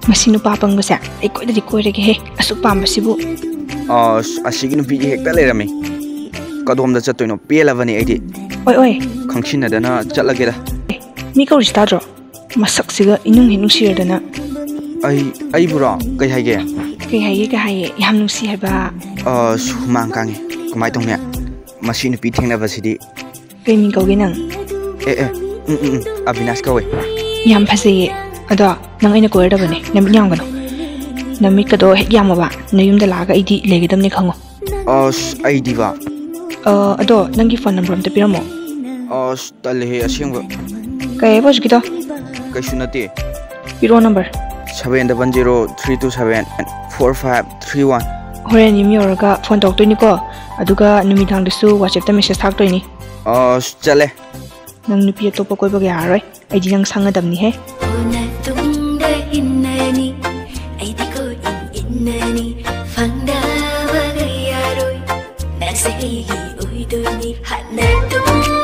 Masi nupa pangbase ai koidadi koirege he asu pambasibu asigi nupi gi hekta lerami kadom da chatoino pelabani aidi oi khangchina dana chatlagera mi ko ristadro masak siga inung hinung sirdana ai bura kai haige yam nung si haba sumang kange kumai tongnya masi nupi thengna basidi kai min kawge nang Avinash kawe yam phase ada nang aina koirda bane nam nyam gano nami kado hek yam ba nayum da laga idi legedam ne khango ID ba ado nangi phone number amta piramo talhe asingba kay bos gito kai sunate piro number 7103274531 horen yim yoraga phone tok toini ko aduga numidang desu whatsapp ta message thak toini chale nang nupi topa koi ba yaroi aidi nang sangadam ni he Fangda bagay aroy, nasa iyo uy doy ni hanatong